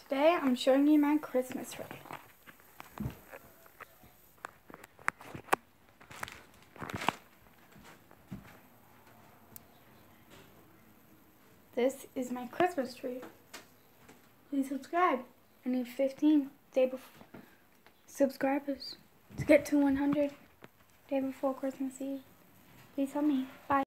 Today I'm showing you my Christmas tree. This is my Christmas tree. Please subscribe. I need 15 subscribers to get to 100 day before Christmas Eve. Please help me. Bye.